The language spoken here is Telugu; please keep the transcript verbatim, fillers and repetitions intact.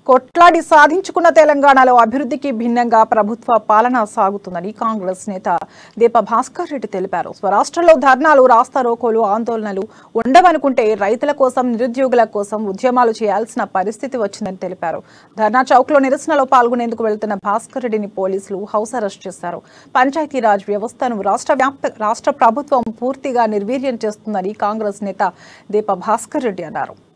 కొట్లాడి సాధించుకున్న తెలంగాణలో అభివృద్ధికి భిన్నంగా ప్రభుత్వ పాలన సాగుతుందని కాంగ్రెస్ నేత దీప భాస్కర్ రెడ్డి తెలిపారు. స్వరాష్ట్రంలో ధర్నాలు, రాస్తారోకోలు, ఆందోళనలు ఉండవనుకుంటే రైతుల కోసం, నిరుద్యోగుల కోసం ఉద్యమాలు చేయాల్సిన పరిస్థితి వచ్చిందని తెలిపారు. ధర్నా చౌక్లో నిరసనలో పాల్గొనేందుకు వెళ్తున్న భాస్కర్ రెడ్డిని పోలీసులు హౌస్ అరెస్ట్ చేశారు. పంచాయతీరాజ్ వ్యవస్థను రాష్ట్ర వ్యాప్త రాష్ట్ర ప్రభుత్వం పూర్తిగా నిర్వీర్యం చేస్తుందని కాంగ్రెస్ నేత దీప భాస్కర్ రెడ్డి అన్నారు.